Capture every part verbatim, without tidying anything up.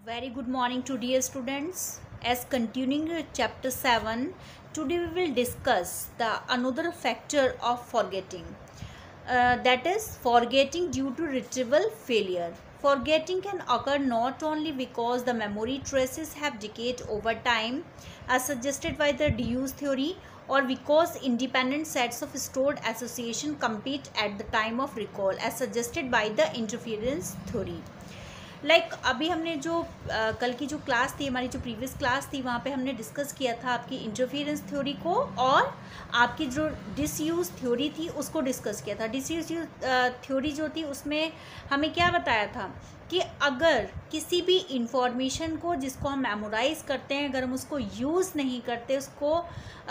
Very good morning to dear students. As continuing with chapter seven, today we will discuss the another factor of forgetting. Uh, that is forgetting due to retrieval failure. Forgetting can occur not only because the memory traces have decayed over time, as suggested by the Dewey's theory, or because independent sets of stored association compete at the time of recall, as suggested by the interference theory. Like like, अभी हमने जो आ, कल की जो class थी, हमारी जो previous class थी, वहाँ पे हमने डिस्कस किया था आपकी इंटरफेरेंस थ्योरी को और आपकी जो डिसयूज थ्योरी थी उसको डिस्कस किया था। डिसयूज थ्योरी जो थी उसमें हमें क्या बताया था कि अगर किसी भी इंफॉर्मेशन को जिसको हम मेमोराइज करते हैं, अगर हम उसको यूज़ नहीं करते, उसको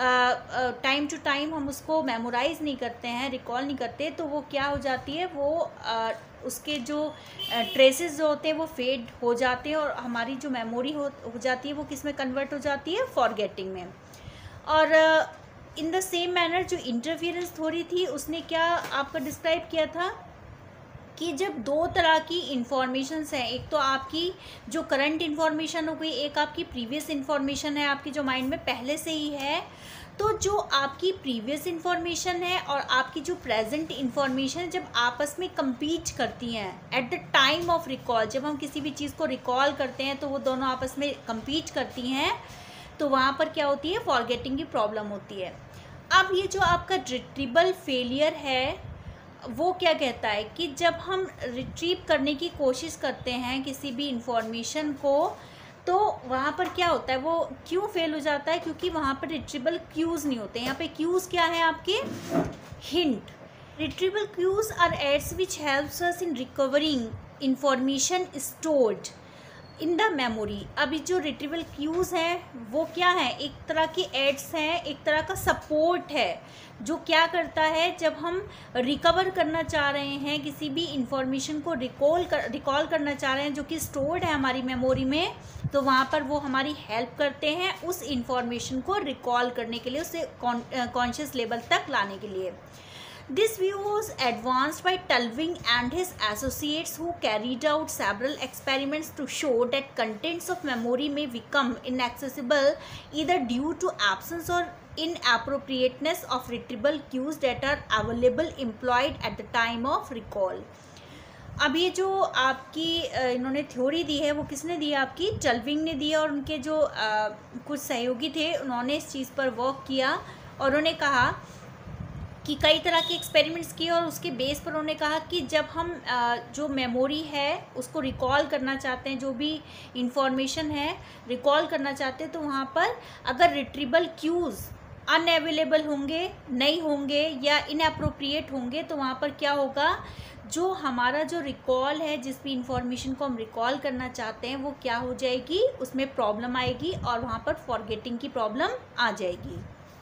टाइम टू टाइम हम उसको मेमोराइज नहीं करते हैं, रिकॉल नहीं करते, तो वो क्या हो जाती है, वो आ, उसके जो ट्रेसेस जो होते हैं वो फेड हो जाते हैं और हमारी जो मेमोरी हो हो जाती है वो किस में कन्वर्ट हो जाती है, फॉरगेटिंग में। और इन द सेम मैनर जो इंटरफेरेंस थ्योरी थी उसने क्या आपका डिस्क्राइब किया था कि जब दो तरह की इंफॉर्मेशंस हैं, एक तो आपकी जो करंट इंफॉर्मेशन हो गई, एक आपकी प्रीवियस इंफॉर्मेशन है, आपकी जो माइंड में पहले से ही है, तो जो आपकी प्रीवियस इंफॉर्मेशन है और आपकी जो प्रेजेंट इंफॉर्मेशन जब आपस में compete करती हैं at the time of recall, जब हम किसी भी चीज़ को रिकॉल करते हैं तो वो दोनों आपस में compete करती हैं, तो वहाँ पर क्या होती है, फॉरगेटिंग की प्रॉब्लम होती है। अब ये जो आपका रिट्रीवल फेलियर है वो क्या कहता है कि जब हम रिट्रीव करने की कोशिश करते हैं किसी भी इंफॉर्मेशन को, तो वहाँ पर क्या होता है, वो क्यों फेल हो जाता है, क्योंकि वहाँ पर रिट्रीवल क्यूज़ नहीं होते। यहाँ पे क्यूज़ क्या है आपके, hint. Retrieval cues are aids which helps us in recovering information stored in the memory. अभी जो रिट्रीवल क्यूज़ हैं वो क्या है, एक तरह की एड्स हैं, एक तरह का सपोर्ट है जो क्या करता है, जब हम रिकवर करना चाह रहे हैं किसी भी इंफॉर्मेशन को रिकॉल कर रिकॉल करना चाह रहे हैं जो कि स्टोर्ड है हमारी मेमोरी में, तो वहाँ पर वो हमारी हेल्प करते हैं उस इंफॉर्मेशन को रिकॉल करने के लिए, उसे कॉन्शियस लेवल तक लाने के लिए। This view was advanced by Tulving and his associates, who carried out several experiments to show that contents of memory may become inaccessible either due to absence or inappropriateness of retrieval cues that are available employed at the time of recall. अब ये जो आपकी इन्होंने theory दी है वो किसने दी है, आपकी टल्विंग ने दी है, और उनके जो आ, कुछ सहयोगी थे उन्होंने इस चीज़ पर वर्क किया और उन्होंने कहा कि कई तरह के एक्सपेरिमेंट्स किए और उसके बेस पर उन्होंने कहा कि जब हम जो मेमोरी है उसको रिकॉल करना चाहते हैं, जो भी इंफॉर्मेशन है रिकॉल करना चाहते हैं, तो वहाँ पर अगर रिट्रीवल क्यूज़ अनअवेलेबल होंगे, नहीं होंगे या इनअप्रोप्रिएट होंगे, तो वहाँ पर क्या होगा, जो हमारा जो रिकॉल है, जिस भी इंफॉर्मेशन को हम रिकॉल करना चाहते हैं वो क्या हो जाएगी, उसमें प्रॉब्लम आएगी और वहाँ पर फॉरगेटिंग की प्रॉब्लम आ जाएगी।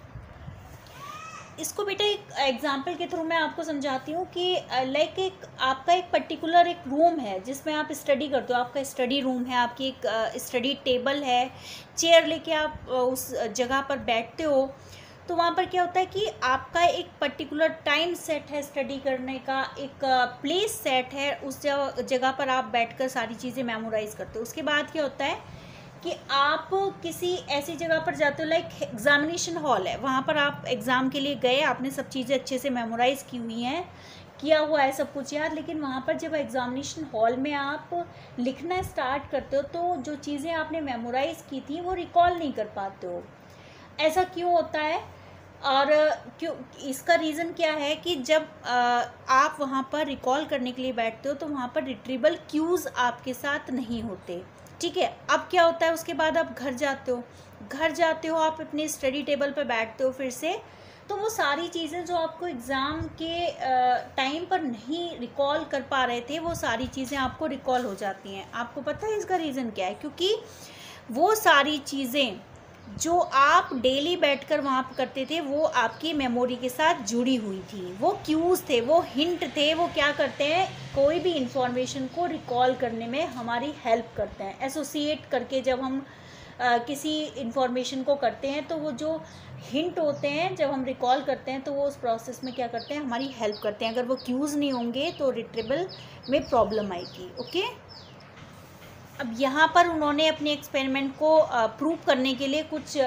इसको बेटा एक एग्जांपल के थ्रू मैं आपको समझाती हूँ कि लाइक एक आपका एक पर्टिकुलर एक रूम है जिसमें आप स्टडी करते हो, आपका स्टडी रूम है, आपकी एक स्टडी टेबल है, चेयर लेके आप उस जगह पर बैठते हो, तो वहाँ पर क्या होता है कि आपका एक पर्टिकुलर टाइम सेट है स्टडी करने का, एक प्लेस सेट है, उस जगह पर आप बैठकर सारी चीज़ें मेमोराइज करते हो। उसके बाद क्या होता है कि आप किसी ऐसी जगह पर जाते हो, लाइक एग्जामिनेशन हॉल है, वहाँ पर आप एग्ज़ाम के लिए गए, आपने सब चीज़ें अच्छे से मेमोराइज़ की हुई हैं, किया हुआ है सब कुछ याद, लेकिन वहाँ पर जब एग्जामिनेशन हॉल में आप लिखना स्टार्ट करते हो तो जो चीज़ें आपने मेमोराइज़ की थी वो रिकॉल नहीं कर पाते हो। ऐसा क्यों होता है और क्यों, इसका रीज़न क्या है कि जब आप वहाँ पर रिकॉल करने के लिए बैठते हो तो वहाँ पर रिट्रीवल क्यूज़ आपके साथ नहीं होते, ठीक है। अब क्या होता है, उसके बाद आप घर जाते हो, घर जाते हो आप अपने स्टडी टेबल पर बैठते हो फिर से, तो वो सारी चीज़ें जो आपको एग्ज़ाम के टाइम पर नहीं रिकॉल कर पा रहे थे वो सारी चीज़ें आपको रिकॉल हो जाती हैं। आपको पता है इसका रीज़न क्या है, क्योंकि वो सारी चीज़ें जो आप डेली बैठकर वहाँ पर करते थे वो आपकी मेमोरी के साथ जुड़ी हुई थी, वो क्यूज़ थे, वो हिंट थे, वो क्या करते हैं, कोई भी इंफॉर्मेशन को रिकॉल करने में हमारी हेल्प करते हैं। एसोसिएट करके जब हम आ, किसी इंफॉर्मेशन को करते हैं तो वो जो हिंट होते हैं जब हम रिकॉल करते हैं तो वो उस प्रोसेस में क्या करते हैं, हमारी हेल्प करते हैं। अगर वो क्यूज़ नहीं होंगे तो रिट्रीवल में प्रॉब्लम आएगी। ओके, अब यहाँ पर उन्होंने अपने एक्सपेरिमेंट को प्रूव करने के लिए कुछ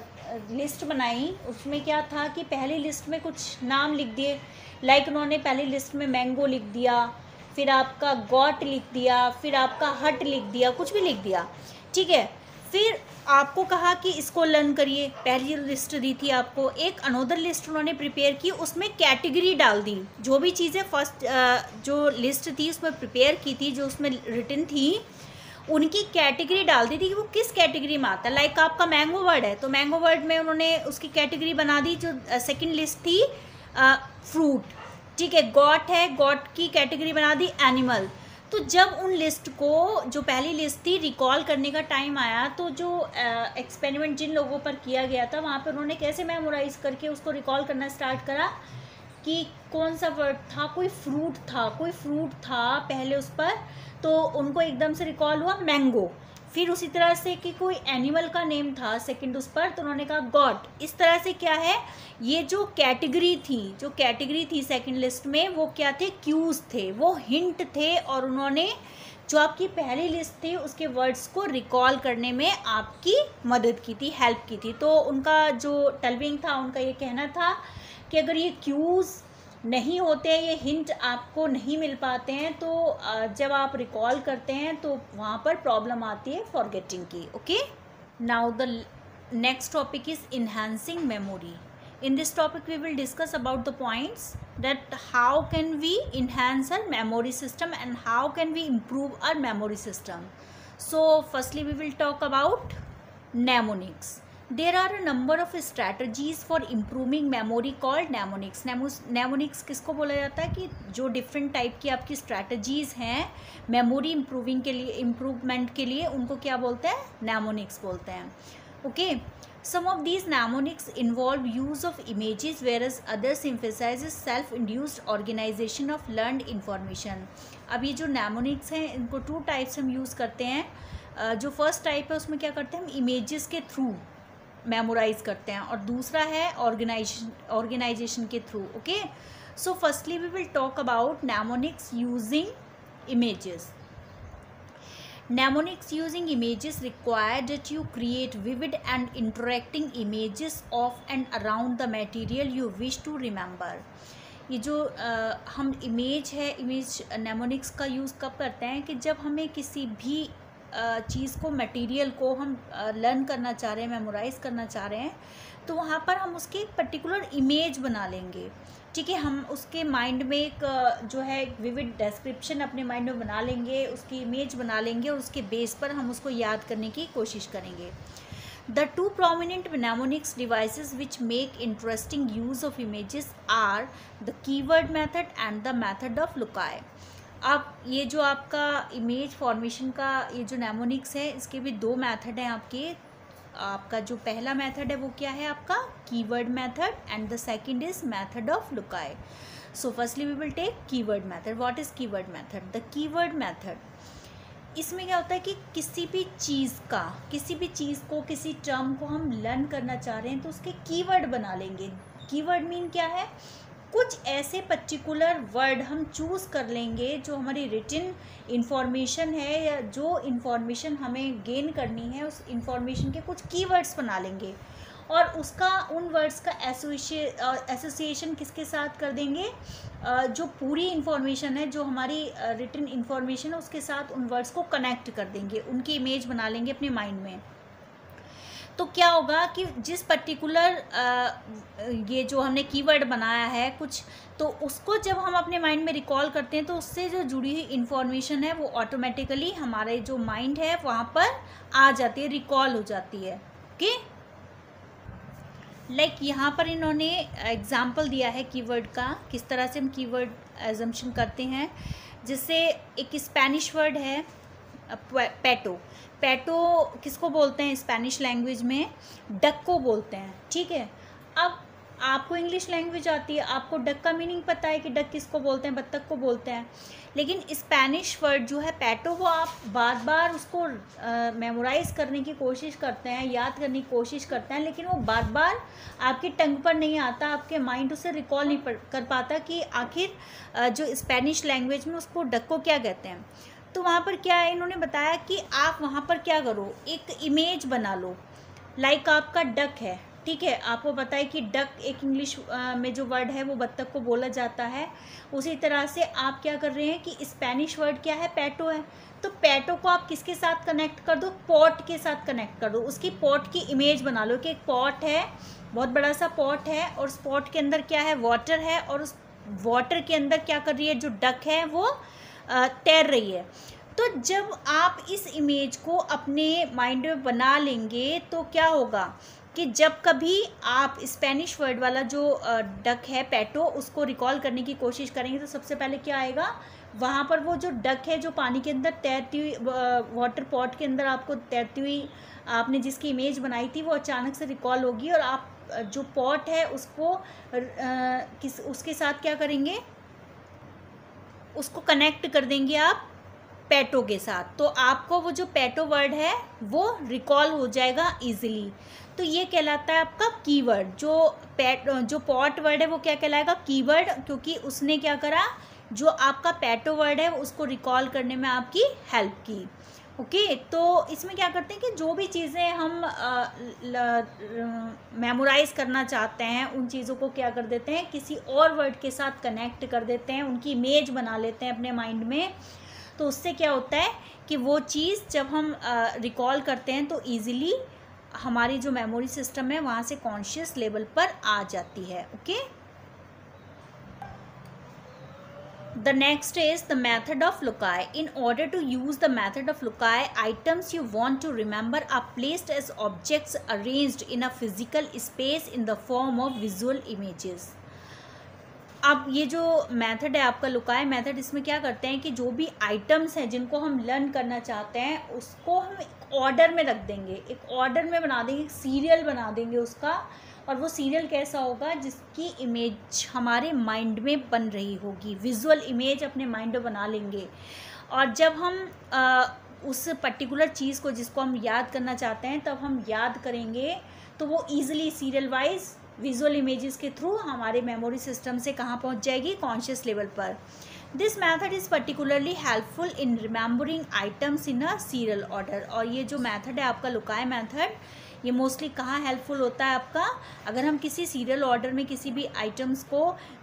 लिस्ट बनाई। उसमें क्या था कि पहली लिस्ट में कुछ नाम लिख दिए, लाइक उन्होंने पहली लिस्ट में मैंगो लिख दिया, फिर आपका गॉट लिख दिया, फिर आपका हट लिख दिया, कुछ भी लिख दिया, ठीक है। फिर आपको कहा कि इसको लर्न करिए। पहली लिस्ट दी थी आपको, एक अनोदर लिस्ट उन्होंने प्रिपेयर की, उसमें कैटेगरी डाल दी। जो भी चीज़ें फर्स्ट जो लिस्ट थी उसमें प्रिपेयर की थी, जो उसमें रिटन थी, उनकी कैटेगरी डाल दी थी कि वो किस कैटेगरी में आता है। लाइक आपका मैंगो वर्ड है तो मैंगो वर्ड में उन्होंने उसकी कैटेगरी बना दी। जो सेकंड लिस्ट थी फ्रूट, ठीक है। गॉट है, गॉट की कैटेगरी बना दी एनिमल। तो जब उन लिस्ट को, जो पहली लिस्ट थी, रिकॉल करने का टाइम आया, तो जो एक्सपेरिमेंट जिन लोगों पर किया गया था वहाँ पर उन्होंने कैसे मेमोराइज करके उसको रिकॉल करना स्टार्ट करा कि कौन सा वर्ड था, कोई फ्रूट था, कोई फ्रूट था पहले उस पर, तो उनको एकदम से रिकॉल हुआ मैंगो। फिर उसी तरह से कि कोई एनिमल का नेम था सेकंड उस पर, तो उन्होंने कहा गॉट। इस तरह से क्या है, ये जो कैटेगरी थी जो कैटेगरी थी सेकंड लिस्ट में, वो क्या थे, क्यूज थे, वो हिंट थे, और उन्होंने जो आपकी पहली लिस्ट थी उसके वर्ड्स को रिकॉल करने में आपकी मदद की थी, हेल्प की थी। तो उनका जो टल्विंग था, उनका ये कहना था कि अगर ये क्यूज़ नहीं होते हैं, ये हिंट आपको नहीं मिल पाते हैं, तो जब आप रिकॉल करते हैं तो वहाँ पर प्रॉब्लम आती है फॉरगेटिंग की। Okay, now the next topic is enhancing memory. In this topic we will discuss about the points that how can we enhance our memory system and how can we improve our memory system. So firstly we will talk about mnemonics. There are a number of strategies for improving memory called mnemonics. mnemonics किसको बोला जाता है कि जो different type की आपकी strategies हैं memory improving के लिए, improvement के लिए, उनको क्या बोलते हैं, mnemonics बोलते हैं। okay, some of these mnemonics involve use of images whereas others emphasizes self-induced organization of learned information. अब ये जो mnemonics हैं इनको two types हम use करते हैं। जो first type है उसमें क्या करते हैं हम images के through memorize करते हैं, और दूसरा है organization organization के through। okay, so firstly we will talk about mnemonics using images. Mnemonics using images require that you create vivid and interacting images of and around the material you wish to remember. ये जो आ, हम image है, image mnemonics का use कब करते हैं कि जब हमें किसी भी चीज़ को, मटेरियल को हम लर्न करना चाह रहे हैं, मेमोराइज़ करना चाह रहे हैं, तो वहाँ पर हम उसकी एक पर्टिकुलर इमेज बना लेंगे। ठीक है, हम उसके माइंड में एक जो है विविड डिस्क्रिप्शन अपने माइंड में बना लेंगे, उसकी इमेज बना लेंगे, और उसके बेस पर हम उसको याद करने की कोशिश करेंगे। The two prominent mnemonics devices which make interesting use of images are the keyword method and the method of loci. अब ये जो आपका इमेज फॉर्मेशन का ये जो mnemonics है, इसके भी दो मेथड हैं आपके। आपका जो पहला मेथड है वो क्या है आपका keyword method, and the second is method of loci. So firstly we will take keyword method. What is keyword method? The keyword method, इसमें क्या होता है कि किसी भी चीज़ का, किसी भी चीज़ को, किसी टर्म को हम लर्न करना चाह रहे हैं तो उसके कीवर्ड बना लेंगे। कीवर्ड मीन क्या है, कुछ ऐसे पर्टिकुलर वर्ड हम चूज़ कर लेंगे जो हमारी रिटन इंफॉर्मेशन है, या जो इंफॉर्मेशन हमें गेन करनी है उस इंफॉर्मेशन के कुछ कीवर्ड्स बना लेंगे, और उसका, उन वर्ड्स का एसोसिएशन किसके साथ कर देंगे, जो पूरी इंफॉर्मेशन है, जो हमारी रिटन इंफॉर्मेशन है उसके साथ उन वर्ड्स को कनेक्ट कर देंगे, उनकी इमेज बना लेंगे अपने माइंड में। तो क्या होगा कि जिस पर्टिकुलर ये जो हमने कीवर्ड बनाया है कुछ, तो उसको जब हम अपने माइंड में रिकॉल करते हैं तो उससे जो जुड़ी हुई इंफॉर्मेशन है वो ऑटोमेटिकली हमारे जो माइंड है वहाँ पर आ जाती है, रिकॉल हो जाती है। ओके, लाइक like यहाँ पर इन्होंने एग्जाम्पल दिया है कीवर्ड का, किस तरह से हम कीवर्ड एजम्पशन करते हैं। जैसे एक स्पेनिश वर्ड है पेटो। पेटो किसको बोलते हैं स्पेनिश लैंग्वेज में? डक को बोलते हैं। ठीक है, अब आपको इंग्लिश लैंग्वेज आती है, आपको डक का मीनिंग पता है कि डक किसको बोलते हैं, बत्तख को बोलते हैं, लेकिन स्पेनिश वर्ड जो है पेटो, वो आप बार बार उसको मेमोराइज करने की कोशिश करते हैं, याद करने की कोशिश करते हैं, लेकिन वो बार बार आपकी टंग पर नहीं आता, आपके माइंड उसे रिकॉल नहीं कर पाता कि आखिर जो स्पेनिश लैंग्वेज में उसको डक को क्या कहते हैं। तो वहाँ पर क्या है, इन्होंने बताया कि आप वहाँ पर क्या करो, एक इमेज बना लो। लाइक आपका डक है, ठीक है, आपको पता है कि डक एक इंग्लिश में जो वर्ड है वो बत्तख को बोला जाता है। उसी तरह से आप क्या कर रहे हैं कि स्पेनिश वर्ड क्या है, पैटो है। तो पैटो को आप किसके साथ कनेक्ट कर दो, पॉट के साथ कनेक्ट कर दो। उसकी पॉट की इमेज बना लो कि एक पॉट है, बहुत बड़ा सा पॉट है, और उस पॉट के अंदर क्या है, वाटर है, और उस वाटर के अंदर क्या कर रही है, जो डक है वो तैर रही है। तो जब आप इस इमेज को अपने माइंड में बना लेंगे तो क्या होगा कि जब कभी आप स्पेनिश वर्ड वाला जो डक है पैटो, उसको रिकॉल करने की कोशिश करेंगे तो सबसे पहले क्या आएगा, वहाँ पर वो जो डक है जो पानी के अंदर तैरती हुई, वाटर पॉट के अंदर आपको तैरती हुई आपने जिसकी इमेज बनाई थी वो अचानक से रिकॉल होगी, और आप जो पॉट है उसको आ, किस उसके साथ क्या करेंगे, उसको कनेक्ट कर देंगे आप पैटो के साथ। तो आपको वो जो पैटो वर्ड है वो रिकॉल हो जाएगा इजीली। तो ये कहलाता है आपका कीवर्ड। जो पैट जो पॉट वर्ड है वो क्या कहलाएगा, कीवर्ड, क्योंकि उसने क्या करा, जो आपका पैटो वर्ड है उसको रिकॉल करने में आपकी हेल्प की। ओके, तो इसमें क्या करते हैं कि जो भी चीज़ें हम मेमोराइज करना चाहते हैं उन चीज़ों को क्या कर देते हैं, किसी और वर्ड के साथ कनेक्ट कर देते हैं, उनकी इमेज बना लेते हैं अपने माइंड में। तो उससे क्या होता है कि वो चीज़ जब हम रिकॉल करते हैं तो ईज़िली हमारी जो मेमोरी सिस्टम है वहाँ से कॉन्शियस लेवल पर आ जाती है। Okay, the next is the method of loci. In order to use the method of loci, items you want to remember are placed as objects arranged in a physical space in the form of visual images. अब ये जो method है आपका लुकाई method, इसमें क्या करते हैं कि जो भी आइटम्स हैं जिनको हम लर्न करना चाहते हैं उसको हम एक ऑर्डर में रख देंगे, एक ऑर्डर में बना देंगे, एक सीरियल बना देंगे उसका। और वो सीरियल कैसा होगा, जिसकी इमेज हमारे माइंड में बन रही होगी, विजुअल इमेज अपने माइंड में बना लेंगे। और जब हम आ, उस पर्टिकुलर चीज़ को जिसको हम याद करना चाहते हैं तब हम याद करेंगे तो वो easily serial wise visual images के थ्रू हमारे मेमोरी सिस्टम से कहाँ पहुँच जाएगी, कॉन्शियस लेवल पर। This method is particularly helpful in remembering items in a serial order. और ये जो मैथड है आपका लुकाई मैथड, ये मोस्टली कहाँ हेल्पफुल होता है आपका, अगर हम किसी सीरियल ऑर्डर में किसी भी आइटम्स को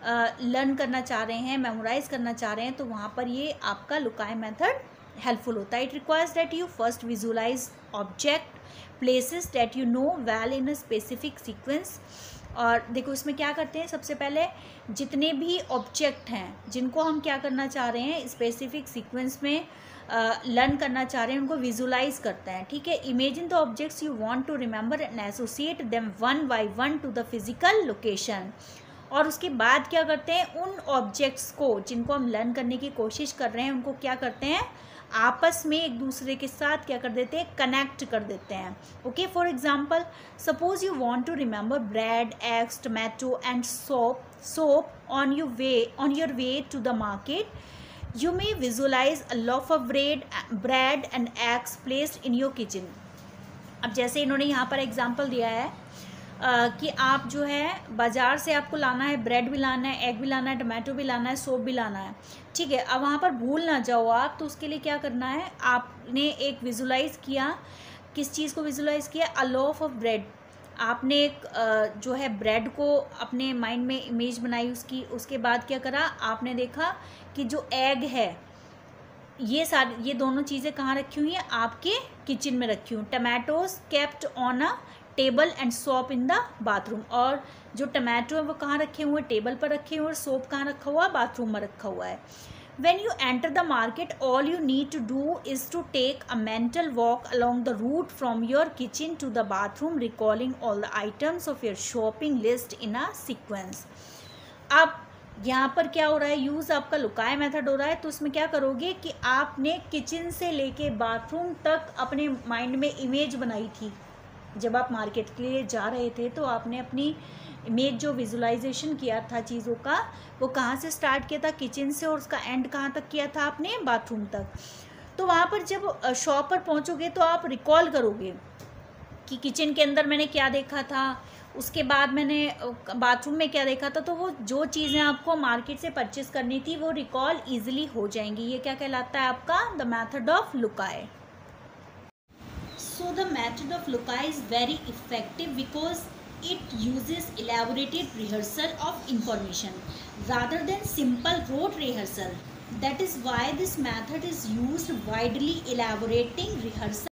लर्न करना चाह रहे हैं, मेमोराइज करना चाह रहे हैं, तो वहाँ पर ये आपका लुकाई मेथड हेल्पफुल होता है। It requires that you first visualize object places that you know well in a specific sequence. और देखो इसमें क्या करते हैं, सबसे पहले जितने भी ऑब्जेक्ट हैं जिनको हम क्या करना चाह रहे हैं, स्पेसिफिक सीक्वेंस में लर्न uh, करना चाह रहे हैं, उनको विजुलाइज करते हैं। ठीक है, imagine the objects you want to remember and associate them one by one to the physical location. और उसके बाद क्या करते हैं, उन ऑब्जेक्ट्स को जिनको हम लर्न करने की कोशिश कर रहे हैं उनको क्या करते हैं, आपस में एक दूसरे के साथ क्या कर देते हैं, कनेक्ट कर देते हैं। Okay, for example suppose you want to remember bread, eggs, tomato and soap soap on your way on your way to the market. You may visualize a loaf of bread, bread and eggs placed in your kitchen. अब जैसे इन्होंने यहाँ पर example दिया है आ, कि आप जो है बाज़ार से आपको लाना है, ब्रेड भी लाना है, एग भी लाना है, टमाटो भी लाना है, सोप भी लाना है। ठीक है, अब वहाँ पर भूल ना जाओ आप, तो उसके लिए क्या करना है, आपने एक विजुलाइज़ किया, किस चीज़ को विजुलाइज़ किया, अ लोफ ऑफ ब्रेड। आपने एक जो है ब्रेड को अपने माइंड में इमेज बनाई उसकी। उसके बाद क्या करा, आपने देखा कि जो एग है, ये सारी ये दोनों चीज़ें कहाँ रखी हुई हैं, आपके किचन में रखी हुई। Tomatoes kept on a table and soap in the bathroom. और जो टमाटो है वो कहाँ रखे हुए हैं, टेबल पर रखे हुए, और सोप कहाँ रखा हुआ है, बाथरूम में रखा हुआ है। When you enter the market, all you need to do is to take a mental walk along the route from your kitchen to the bathroom, recalling all the items of your shopping list in a sequence. अब यहाँ पर क्या हो रहा है, use आपका लुकाई method हो रहा है। तो उसमें क्या करोगे कि आपने किचन से लेके बाथरूम तक अपने माइंड में इमेज बनाई थी। जब आप मार्केट के लिए जा रहे थे तो आपने अपनी इमेज जो विजुलाइजेशन किया था चीज़ों का, वो कहाँ से स्टार्ट किया था, किचन से, और उसका एंड कहाँ तक किया था आपने, बाथरूम तक। तो वहाँ पर जब शॉप पर पहुँचोगे तो आप रिकॉल करोगे कि किचन के अंदर मैंने क्या देखा था, उसके बाद मैंने बाथरूम में क्या देखा था, तो वो जो चीज़ें आपको मार्केट से परचेस करनी थी वो रिकॉल ईजिली हो जाएंगी। ये क्या कहलाता है आपका, the method of loci. So the method of loci is very effective because it uses elaborated rehearsal of information rather than simple rote rehearsal. That is why this method is used widely. Elaborating rehearsal